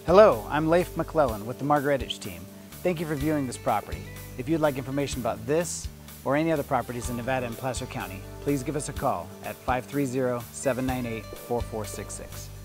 Hello, I'm Leif McClellan with the Margaretich team. Thank you for viewing this property. If you'd like information about this or any other properties in Nevada and Placer County, please give us a call at 530-798-4466.